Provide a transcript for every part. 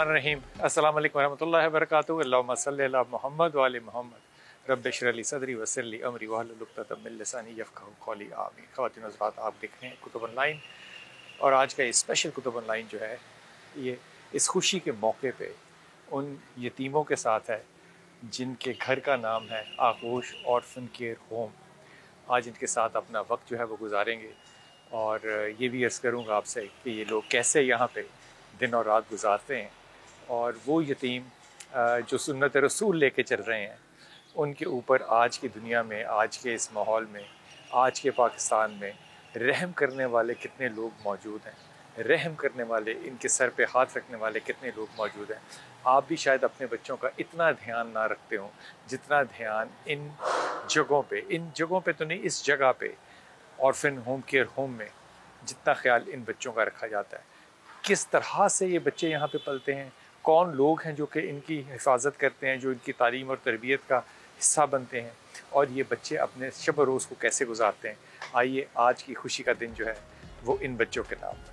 बिस्मिल्लाहिर्रहमानिर्रहीम। अस्सलामु अलैकुम वरहमतुल्लाहि वबरकातुहू। अल्लाहुम्मा सल्लि अला मुहम्मद व आलि मुहम्मद। रब्बि इश्रह ली सदरी व यस्सिर ली अमरी वहलुल उक़दतम मिन लिसानी यफ़क़हू क़ौली। आमीन। ख़वातीन हज़रात, आप देख रहे हैं कुतुब ऑनलाइन और आज का ये स्पेशल कुतुब ऑनलाइन जो है ये इस खुशी के मौके पे उन यतीमों के साथ है जिनके घर का नाम है आगोश ऑर्फन केयर होम। आज इनके साथ अपना वक्त जो है वो गुजारेंगे और ये भी अर्ज़ करूँगा आपसे कि ये लोग कैसे यहाँ पे दिन और रात गुजारते हैं और वो यतीम जो सुन्नत रसूल लेके चल रहे हैं उनके ऊपर आज की दुनिया में, आज के इस माहौल में, आज के पाकिस्तान में रहम करने वाले कितने लोग मौजूद हैं, रहम करने वाले, इनके सर पे हाथ रखने वाले कितने लोग मौजूद हैं। आप भी शायद अपने बच्चों का इतना ध्यान ना रखते हों जितना ध्यान इन जगहों पे तो नहीं, इस जगह पे ऑर्फन होम केयर होम में जितना ख्याल इन बच्चों का रखा जाता है। किस तरह से ये बच्चे यहाँ पे पलते हैं, कौन लोग हैं जो कि इनकी हिफाजत करते हैं, जो इनकी तालीम और तरबियत का हिस्सा बनते हैं और ये बच्चे अपने शब रोज़ को कैसे गुजारते हैं। आइए आज की खुशी का दिन जो है वो इन बच्चों के नाम।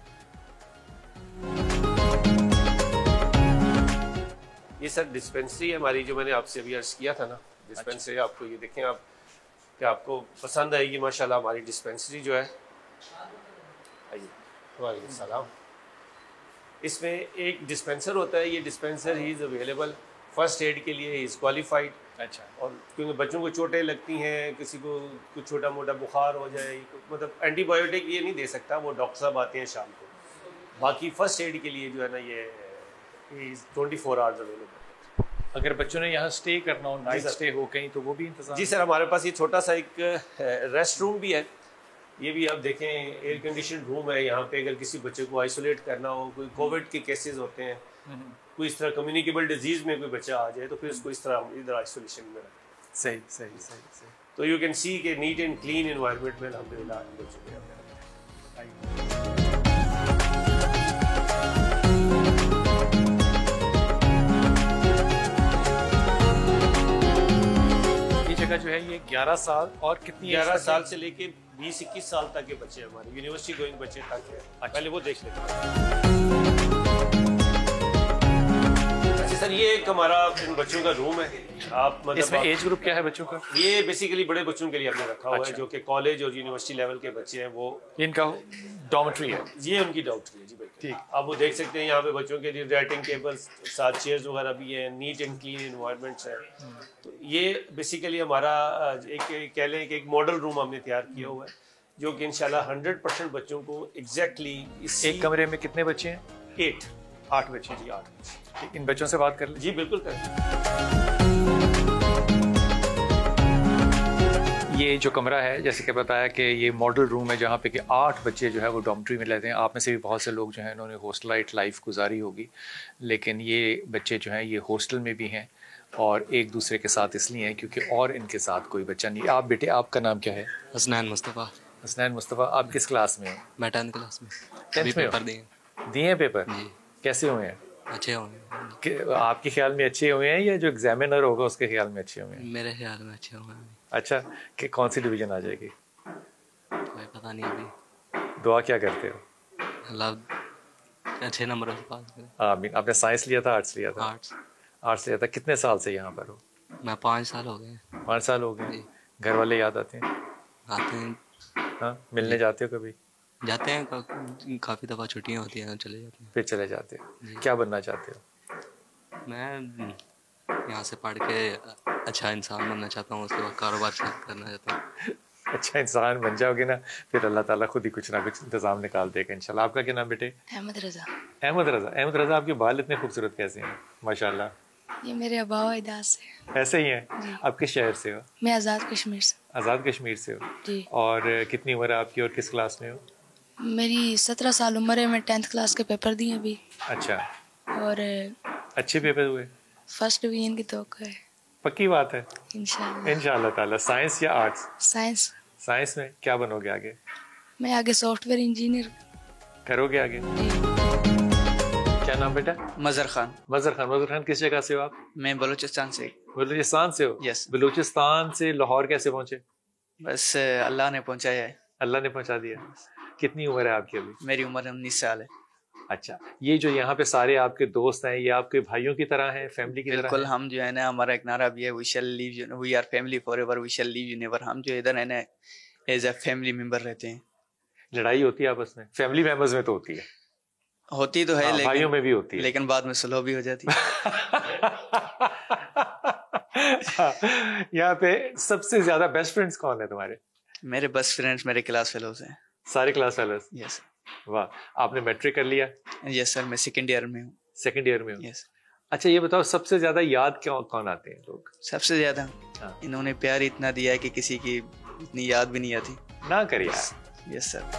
ये सर डिस्पेंसरी है हमारी, जो मैंने आपसे अभी अर्ज़ किया था ना, डिस्पेंसरी। आपको ये देखें आप कि आपको पसंद आएगी माशाल्लाह हमारी डिस्पेंसरी जो है। आइए। वालेकुम सलाम। इसमें एक डिस्पेंसर होता है, ये डिस्पेंसर ही इज़ अवेलेबल फर्स्ट एड के लिए, ही इज़ क्वालिफाइड। अच्छा। और क्योंकि बच्चों को चोटें लगती हैं, किसी को कुछ छोटा मोटा बुखार हो जाए, मतलब एंटीबायोटिक ये नहीं दे सकता, वो डॉक्टर साहब आते हैं शाम को। बाकी फर्स्ट एड के लिए जो है ना ये 24 आवर्स अवेलेबल। अगर बच्चों ने यहाँ स्टे करना हो, नाइट स्टे हो कहीं, तो वो भी इंतजाम? जी सर, हमारे पास ये छोटा सा एक रेस्ट रूम भी है। ये भी आप देखें एयर कंडीशन रूम है। यहाँ पे अगर किसी बच्चे को आइसोलेट करना हो, कोई कोविड के केसेस होते हैं, कोई इस तरह कम्युनिकेबल डिजीज़ में कोई बच्चा आ जाए तो फिर उसको इस तरह हम इधर आइसोलेशन में रखते हैं। सही सही सही सही। तो यू कैन सी के नीट एंड क्लीन एनवायरनमेंट में अल्हम्दुलिल्लाह बच्चों के जो है ये 11 साल और कितनी 11 साल से लेके 20-21 साल तक के बच्चे हमारे यूनिवर्सिटी गोइंग बच्चे तक है। अच्छा। पहले वो देख लेते हैं। अच्छा सर, ये एक हमारा इन बच्चों का रूम है। आप मतलब इसमें एज ग्रुप क्या है बच्चों का? ये बेसिकली बड़े बच्चों के लिए हमने रखा हुआ है, जो कि कॉलेज और यूनिवर्सिटी लेवल के बच्चे हैं। वो इनका डॉर्मेट्री है? ये उनकी डॉर्मेट्री है जी। ठीक, आप वो देख सकते हैं यहाँ पे बच्चों के लिए राइटिंग टेबल्स, साथ चेयर्स वगैरह भी हैं, नीट एंड क्लीन एनवायरनमेंट्स है। तो ये बेसिकली हमारा एक कह लें कि एक मॉडल रूम हमने तैयार किया हुआ है, जो कि इंशाल्लाह 100% बच्चों को एग्जैक्टली इस एक कमरे में कितने बच्चे हैं? 8 बच्चे जी, 8 बच्चे। इन बच्चों से बात कर लें? जी बिल्कुल करें। ये जो कमरा है, जैसे कि बताया कि ये मॉडल रूम है जहाँ पे कि 8 बच्चे जो है वो डॉर्मेट्री में रहते हैं। आप में से भी बहुत से लोग जो हैं इन्होंने हॉस्टलाइट लाइफ गुजारी होगी, लेकिन ये बच्चे जो हैं ये हॉस्टल में भी हैं और एक दूसरे के साथ इसलिए हैं क्योंकि और इनके साथ कोई बच्चा नहीं। आप बेटे, आपका नाम क्या है? हसनैन मुस्तफ़ा। हसनैन मुस्तफ़ा। आप किस क्लास में हो? मैं 10th क्लास में। 10th में पेपर दिए पेपर? जी। कैसे हुए हैं? अच्छे होंगे। आपके ख्याल में अच्छे हुए हैं या जो एग्जामिनर होगा उसके ख्याल में अच्छे हुए हैं? मेरे ख्याल में अच्छे हुए हैं। अच्छा, कि कौन सी डिवीज़न आ जाएगी? कोई पता नहीं अभी। दुआ क्या करते हो? अल्लाह अच्छे नंबरों से पास करे। आमीन। आपने साइंस लिया था, आर्ट्स लिया था? आर्ट्स लिया था। कितने साल से यहाँ पर हो? मैं 5 साल हो गए। 5 साल हो गए। घर वाले याद आते हैं? आते हैं। हाँ, मिलने जाते हो कभी? जाते हैं, काफ़ी दफ़ा छुट्टियाँ होती हैं, चले जाते हैं। फिर चले जाते हो। क्या बनना चाहते हो? मैं यहाँ से पढ़ के अच्छा इंसान बनना चाहता हूँ, उसके बाद कारोबार करना चाहता हूँ। अच्छा इंसान बन जाओगे ना, फिर अल्लाह ताला खुद ही कुछ ना कुछ इंतज़ाम निकाल देगा इंशाल्लाह। आपका क्या नाम बेटे? अहमद रज़ा। अहमद रज़ा। अहमद रज़ा, आपके बाल इतने खूबसूरत कैसे हैं माशाल्लाह? ये मेरे अबाव इदास से। ऐसे ही हैं? आप किस शहर से हो? मैं आज़ाद कश्मीर से। आज़ाद कश्मीर से हो जी। और कितनी उम्र है आपकी और किस क्लास में हो? मेरी 17 साल उम्र है। मैं 10th क्लास के पेपर दिए अभी। अच्छा। और अच्छे पेपर हुए? फर्स्ट डिवीजन की तवक्को है। पक्की बात है? इंशाल्लाह। इंशाल्लाह ताला। साइंस या आर्ट्स? साइंस। साइंस में क्या बनोगे आगे? मैं आगे सॉफ्टवेयर इंजीनियर करोगे आगे? क्या नाम बेटा? मज़र खान। मज़र खान। मज़र खान किस जगह से हो आप? मैं बलूचिस्तान से। बलूचिस्तान से हो? यस। बलूचिस्तान से लाहौर कैसे पहुँचे? बस अल्लाह ने पहुँचाया है। अल्लाह ने पहुँचा दिया। कितनी उम्र है आपकी अभी? मेरी उम्र 19 साल है। अच्छा, ये जो यहाँ पे सारे आपके दोस्त हैं, ये आपके भाइयों की तरह हैं, फैमिली की तरह बिल्कुल, हैं? हम जो है ना, हमारा एक नारा भी है, we shall leave you, we are family forever, we shall leave you never. हम जो इधर है ना एज अ फैमिली मेंबर रहते हैं। लड़ाई होती है आपस में? फैमिली मेंबर्स में तो होती है, होती तो है, हाँ, लेकिन भाइयों में भी होती है। लेकिन बाद में सुलह भी हो जाती है। यहाँ पे सबसे ज्यादा बेस्ट फ्रेंड्स कौन है तुम्हारे? मेरे बेस्ट फ्रेंड्स मेरे क्लास फेलोज हैं। सारे क्लास फेलोज? यस वाह, आपने मैट्रिक कर लिया? यस सर, मैं सेकंड ईयर में हूँ। सेकंड ईयर में हो? यस। अच्छा, ये बताओ सबसे ज्यादा याद कौन आते हैं लोग? सबसे ज्यादा हाँ। इन्होंने प्यार इतना दिया है कि किसी की इतनी याद भी नहीं आती। ना कर यार। Yes sir.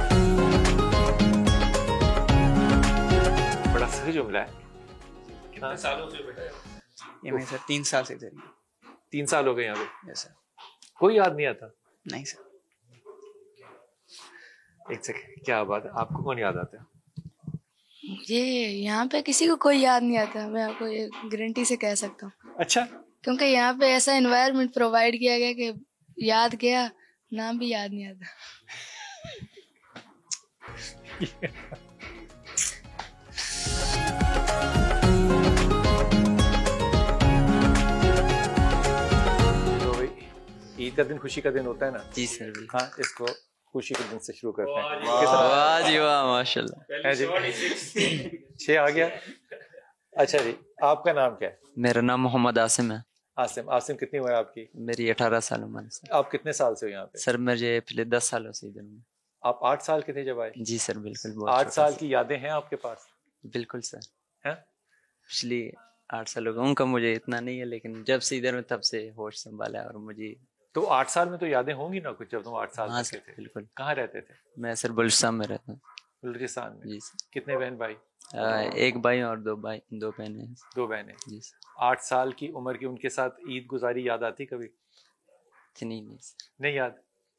बड़ा सही जुमला है। कितने सालों से बेटा? ये मैं सर 3 साल से इधर ही। 3 साल हो गए यहाँ पे? Yes sir. कोई याद नहीं आता? नहीं सर। एक सेकंड, क्या बात है, आपको कौन याद आता है? ये यहाँ पे किसी को कोई याद नहीं आता, मैं आपको ये गारंटी से कह सकता हूँ। अच्छा, क्योंकि यहाँ पे ऐसा एनवायरनमेंट प्रोवाइड किया गया कि याद किया, नाम भी याद नहीं आता। तो भाई, ईद का दिन खुशी का दिन होता है ना? जी सर, बिल्कुल। हाँ, इसको खुशी के दिन से शुरू करते हैं। वाह जी वाह, माशाल्लाह। है जी, 6 आ गया। अच्छा जी, आपका नाम क्या है? मेरा नाम मोहम्मद आसिम है। आसिम। आसिम, कितनी उम्र है आपकी? मेरी 18 साल उम्र है सर। आप कितने साल से हो यहाँ पे? सर मुझे पिछले 10 सालों से इधर हूँ। आप 8 साल के थे जब आए? जी सर, बिल्कुल। बहुत 8 छोटा साल सा। की यादें हैं आपके पास? बिल्कुल सर। हैं? पिछली 8 सालों का उनका मुझे इतना नहीं है, लेकिन जब से इधर में तब से होश संभाला है और मुझे। तो 8 साल में तो यादें होंगी ना कुछ, जब तुम 8 साल हाँ के सर, थे? बिल्कुल। कहाँ रहते थे? मैं सर बलुचिस्तान में रहता हूँ। बलूचिस्तान में? जी सर। कितने बहन भाई? एक भाई और 2 बहनें हैं। 2 बहनें। जी सर। 8 साल की उम्र की उनके साथ ईद गुजारी याद आती कभी? इतनी नहीं सर। नहीं याद?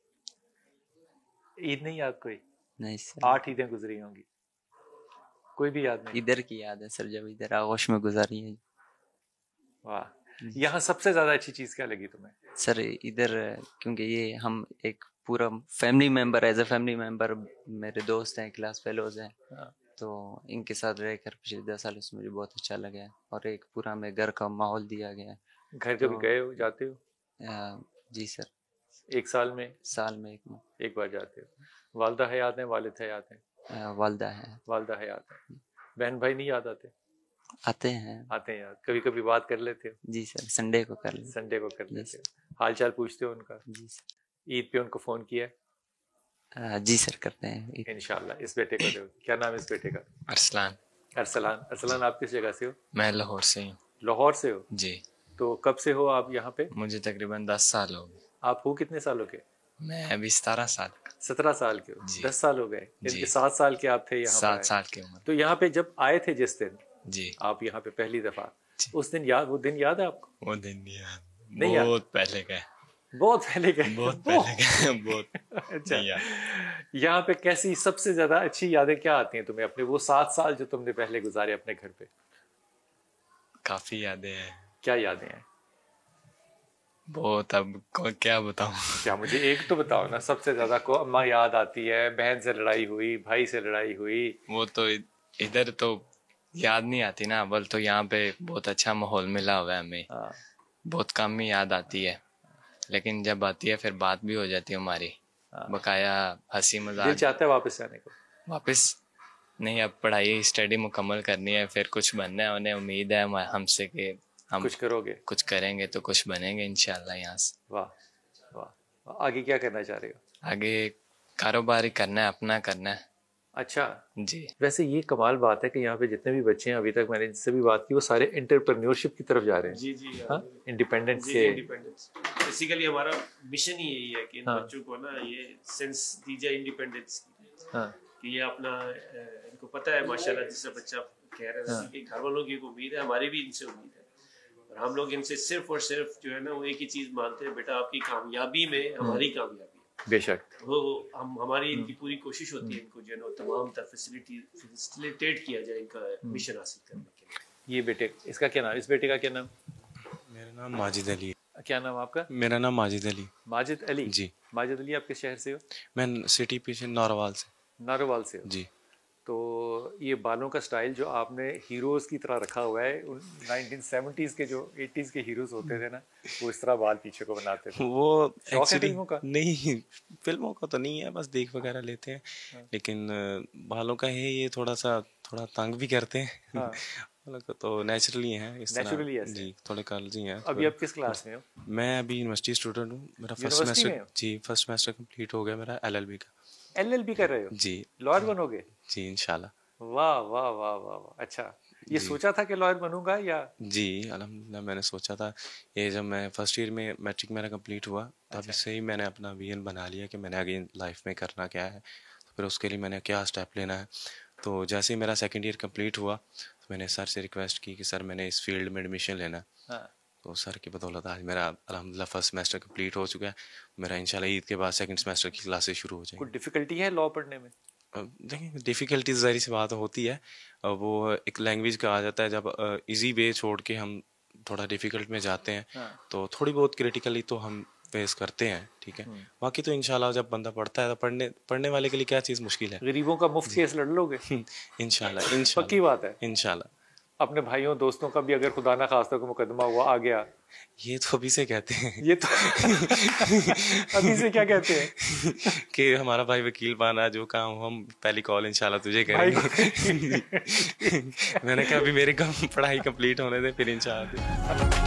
ईद नहीं याद कोई? नहीं सर। 8 ईदें गुजरी होंगी, कोई भी याद नहीं? इधर की याद है सर, जब इधर आगोश में गुजारी है। वाह, यहाँ सबसे ज्यादा अच्छी चीज क्या लगी तुम्हें? सर इधर क्योंकि ये हम एक पूरा family member, as a family member, मेरे दोस्त हैं, क्लास फेलोज हैं, तो इनके साथ रहकर पिछले 10 सालों से मुझे बहुत अच्छा लगा है। और एक पूरा हमें घर का माहौल दिया गया है। घर कभी गए हो, जाते हो? जी सर। 1 साल में? साल में एक बार जाते हो। वालदा हयात हैं, वालिद हयात हैं? वालदा है। वालदा हयात हैं। बहन भाई नहीं याद आते? आते हैं। आते हैं याद। कभी कभी बात कर लेते हो? जी सर, संडे को कर लेते। संडे को कर जी लेते हो। सर। हाल चाल पूछते हो उनका? जी सर। ईद पे उनको फोन किया? जी सर, करते हैं। इंशाल्लाह। इस बेटे को दो, क्या नाम है इस बेटे का? अरसलान। अरसलान। अरसलान, आप किस जगह से हो? मैं लाहौर से हूँ। लाहौर से हो? जी। तो कब से हो आप यहाँ पे? मुझे तकरीबन 10 साल हो गए। आप हो कितने सालों के? मैं अभी 17 साल का। 17 साल के हो? जी। 10 साल हो गए? जी। इनके 7 साल के आप थे यहाँ 7 साल की उम्र। तो यहाँ पे जब आए थे जिस दिन जी। आप यहाँ पे पहली दफा, जी। उस दिन याद, वो दिन याद है आपको? वो दिन नहीं याद, नहीं याद? बहुत पहले का है। बहुत पहले के? बहुत पहले का है, बहुत। अच्छा, नहीं याद। यहाँ पे कैसी सबसे ज्यादा अच्छी यादें क्या आती हैं तुम्हें अपने वो 7 साल जो तुमने पहले गुजारे अपने घर पे? काफी यादें हैं। क्या यादें हैं? बहुत। अब क्या बताऊं? क्या मुझे एक तो बताओ ना। सबसे ज्यादा को अम्मा याद आती है, बहन से लड़ाई हुई, भाई से लड़ाई हुई? वो तो इधर तो याद नहीं आती ना। अव्वल तो यहाँ पे बहुत अच्छा माहौल मिला हुआ है हमें। हाँ। बहुत कम ही याद आती है, लेकिन जब आती है फिर बात भी हो जाती है हमारी। बकाया हंसी दिल मजाक। चाहता है वापस आने को? वापस नहीं, अब पढ़ाई स्टडी मुकम्मल करनी है, फिर कुछ बनना है। उन्हें उम्मीद है हमसे कि हम कुछ करोगे? कुछ करेंगे तो कुछ बनेंगे इंशाल्लाह यहाँ से। वाह वाह। आगे क्या करना चाह रहे हो? आगे कारोबार ही करना है, अपना करना है। अच्छा जी। वैसे ये कमाल बात है कि यहाँ पे जितने भी बच्चे हैं, अभी तक मैंने जिनसे भी बात की, वो सारे एंटरप्रेन्योरशिप की तरफ जा रहे हैं। जी जी। हाँ, इंडिपेंडेंस से। इंडिपेंडेंस बेसिकली हमारा मिशन ही यही है कि इन हाँ। बच्चों को ना ये सेंस दी जाए इंडिपेंडेंस की, हाँ। कि ये अपना इनको पता है माशाल्लाह, जिससे बच्चा कह रहे हैं कि घर वालों की एक उम्मीद है, हमारी भी इनसे उम्मीद है, और हम लोग इनसे सिर्फ और सिर्फ जो है ना वो एक ही चीज मानते हैं, बेटा आपकी कामयाबी में हमारी कामयाबी है। बेशक। वो हम हमारी इनकी पूरी कोशिश होती है इनको जो है ना तमाम तरह फैसिलिटेट किया जाए इनका मिशन हासिल करने के लिए। ये बेटे, इसका क्या नाम? इस बेटे का क्या नाम? मेरा नाम माजिद अली है। क्या नाम आपका? मेरा नाम माजिद अली। माजिद अली? जी। माजिद अली, आप किस शहर से हो? मैं सिटी पीछे नारोवाल से। नारोवाल से हो? जी। तो ये बालों का स्टाइल जो आपने हीरोज़ की तरह रखा हुआ है, 1970s के जो 80s के हीरोज़ होते थे ना, वो इस तरह बाल पीछे को बनाते थे। वो शौक है एक्चुअली फिल्मों का? नहीं, फिल्मों का तो नहीं है, बस देख वगैरह लेते हैं। लेकिन बालों का है ये थोड़ा तंग भी करते हैं। हाँ। बालों का तो नेचुरली है इस तरह। नेचुरली ऐसे? जी, थोड़े कर्ल्स ही हैं। अभी आप किस क्लास में हो? मैं अभी यूनिवर्सिटी स्टूडेंट हूँ। मेरा फर्स्ट यूनिवर्सिटी में सेमेस्टर, हो? जी फर्स्ट सेमेस्टर कंप्लीट हो गया मेरा LLB का। LLB कर रहे हो? जी। लॉयर बनोगे? जी इंशाल्लाह। वाह वाह वाह वाह वाह, अच्छा। ये जी। सोचा था कि लॉयर बनूंगा या? जी अल्हम्दुलिल्लाह मैंने सोचा था। ये जब मैं फर्स्ट ईयर में मैट्रिक मेरा कंप्लीट हुआ तब से ही मैंने अपना विजन बना लिया कि मैंने आगे लाइफ में करना क्या है, तो फिर उसके लिए मैंने क्या स्टेप लेना है। तो जैसे ही मेरा सेकंड ईयर कंप्लीट हुआ तो मैंने सर से रिक्वेस्ट की कि सर मैंने इस फील्ड में एडमिशन लेना है। हाँ। तो सर की बदौलत आज मेरा अल्हम्दुलिल्लाह फर्स्ट सेमेस्टर कंप्लीट हो चुका है। मेरा इंशाल्लाह ईद के बाद सेकंड सेमेस्टर की क्लासेस शुरू हो जाएंगी। कोई डिफिकल्टी है लॉ पढ़ने में? देखिए डिफ़िकल्टीज ज़ाहिर सी बात होती है। वो एक लैंग्वेज का आ जाता है, जब इजी वे छोड़ के हम थोड़ा डिफ़िकल्ट में जाते हैं हाँ। तो थोड़ी बहुत क्रिटिकली तो हम फेस करते हैं, ठीक है। बाकी तो इंशाल्लाह जब बंदा पढ़ता है तो पढ़ने वाले के लिए क्या चीज़ मुश्किल है। गरीबों का मुफ्त केस लड़ लोगे? इंशाल्लाह पक्की बात है। इंशाल्लाह। अपने भाइयों दोस्तों का भी अगर खुदा ना खास्ता को मुकदमा हुआ आ गया, ये तो अभी से कहते हैं। ये तो अभी से क्या कहते हैं कि हमारा भाई वकील बना, जो काम हो हम पहली कॉल इंशाल्लाह तुझे करेंगे। मैंने कहा अभी मेरी पढ़ाई कंप्लीट होने दे फिर इंशाल्लाह।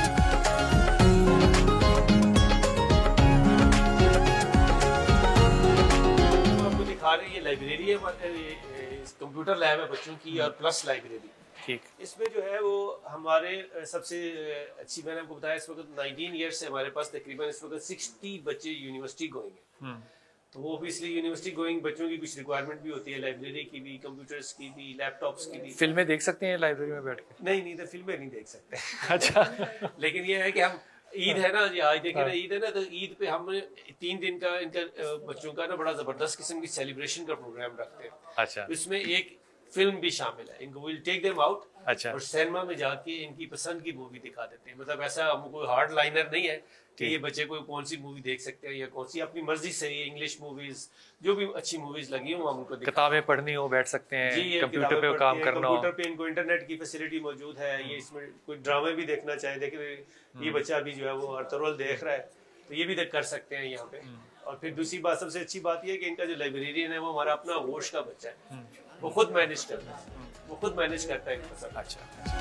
ये लाइब्रेरी है, कंप्यूटर लैब है बच्चों की और प्लस लाइब्रेरी। ठीक। इसमें जो है वो हमारे सबसे अच्छी, मैंने आपको बताया इस वक्त 19 ईयर्स से हमारे पास तकरीबन इस वक्त 60 बच्चे यूनिवर्सिटी गोइंग है। तो वो ऑब्वियसली यूनिवर्सिटी गोइंग बच्चों की कुछ रिक्वायरमेंट भी होती है, लाइब्रेरी की भी, कंप्यूटर्स की भी, लैपटॉप्स की भी। फिल्में देख सकते हैं लाइब्रेरी में बैठ के? नहीं तो फिल्में नहीं देख सकते। अच्छा। लेकिन ये है कि हम ईद है ना जी, आज देखें ना ईद है ना, तो ईद पे हम 3 दिन का इनका बच्चों का ना बड़ा जबरदस्त किस्म की सेलिब्रेशन का प्रोग्राम रखते हैं। अच्छा। इसमें एक फिल्म भी शामिल है। इनको विल टेक देम आउट अच्छा। और सिनेमा में जाके इनकी पसंद की मूवी दिखा देते हैं। मतलब ऐसा हम कोई हार्ड लाइनर नहीं है कि ये बच्चे कोई कौन सी मूवी देख सकते हैं या कौन सी, अपनी मर्जी से इंग्लिश मूवीज जो भी अच्छी मूवीज लगी हो हम उनको किताबें पढ़नी हो बैठ सकते हैं, जी, कंप्यूटर पे काम करना हो, कंप्यूटर पे इनको इंटरनेट की फैसिलिटी मौजूद है। ये इसमें कोई ड्रामे भी देखना चाहे, देखिए ये बच्चा अभी जो है वो अर्तुगरुल देख रहा है तो ये भी कर सकते हैं यहाँ पे। और फिर दूसरी बात, सबसे अच्छी बात ये है कि इनका जो लाइब्रेरियन है वो हमारा अपना होश का बच्चा है, वो खुद मैनेज करता है, वो खुद मैनेज करता है। अच्छा।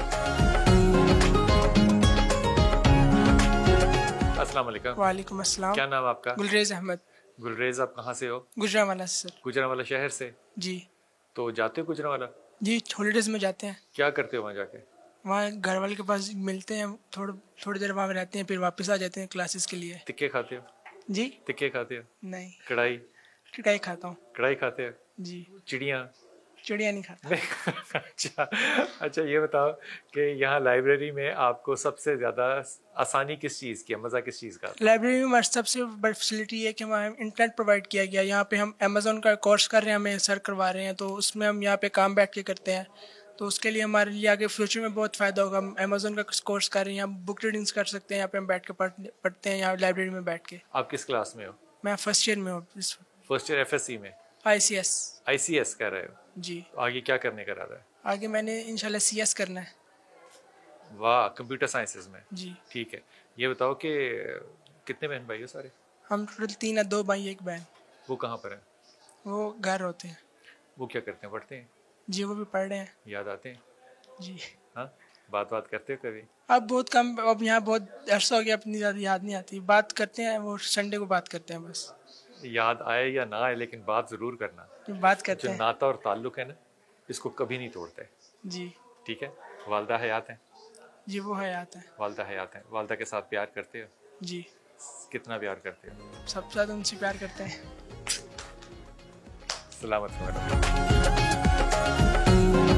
अस्सलाम वालेकुम। वालेकुम अस्सलाम। क्या नाम आपका? गुलरेज अहमद। गुलरेज, आप कहाँ से हो? गुजरांवाला से सर। गुजरांवाला शहर से? जी। तो जाते हो गुजरांवाला? जी, हॉलीडेज में जाते हैं। क्या करते हो वहाँ जाके? वहाँ घर वाले के पास मिलते हैं, थोड़ी देर वहाँ रहते हैं, फिर वापस आ जाते हैं क्लासेस के लिए। टिक्के खाते हो? जी। टिक्के खाते हो? नहीं। कढ़ाई? कढ़ाई खाता हूँ। कढ़ाई खाते हो? जी। चिड़िया नहीं खाता। अच्छा ये बताओ कि यहाँ लाइब्रेरी में आपको सबसे ज़्यादा आसानी किस चीज़ की है, मज़ा किस चीज़ का? लाइब्रेरी में हमारी सबसे बड़ी फैसिलिटी है कि हमें इंटरनेट प्रोवाइड किया गया। यहाँ पे हम अमेज़ोन का कोर्स कर रहे हैं, हमें सर करवा रहे हैं, तो उसमें हम यहाँ पे काम बैठ के करते हैं, तो उसके लिए हमारे लिए आगे फ्यूचर में बहुत फ़ायदा होगा। हम अमेज़ोन का कोर्स कर रहे हैं, हम बुक रीडिंग्स कर सकते हैं, यहाँ पे हम बैठ के पढ़ते हैं यहाँ लाइब्रेरी में बैठ के। आप किस क्लास में हो? मैं फर्स्ट ईयर में हूँ। फर्स्ट ईयर FSC में? ICS कर रहे हो जी। तो आगे क्या करने का इरादा है? आगे मैंने इंशाल्लाह CS करना है। वाह, कंप्यूटर साइंसेज में? जी। ठीक है, ये बताओ कि कितने बहन भाई हो सारे? हम टोटल 3 है, 2 भाई 1 बहन। वो कहाँ पर है? वो घर होते हैं। वो क्या करते हैं, पढ़ते हैं? जी, वो भी पढ़ रहे हैं। याद आते हैं? जी। हाँ, बात करते हो कभी? अब बहुत कम, अब यहाँ बहुत अर्सा हो गया, अपनी ज़्यादा याद नहीं आती। बात करते हैं, वो संडे को बात करते हैं बस। याद आए या ना आए लेकिन बात ज़रूर करना। बात करते हैं। जो नाता और ताल्लुक है ना, इसको कभी नहीं तोड़ते। जी। ठीक है। वालदा हयात हैं? जी, वो हयात है। वालदा हयात हैं। वालदा के साथ प्यार करते हो? जी। कितना प्यार करते हो? सबसे ज़्यादा उनसे प्यार करते हैं। सलामत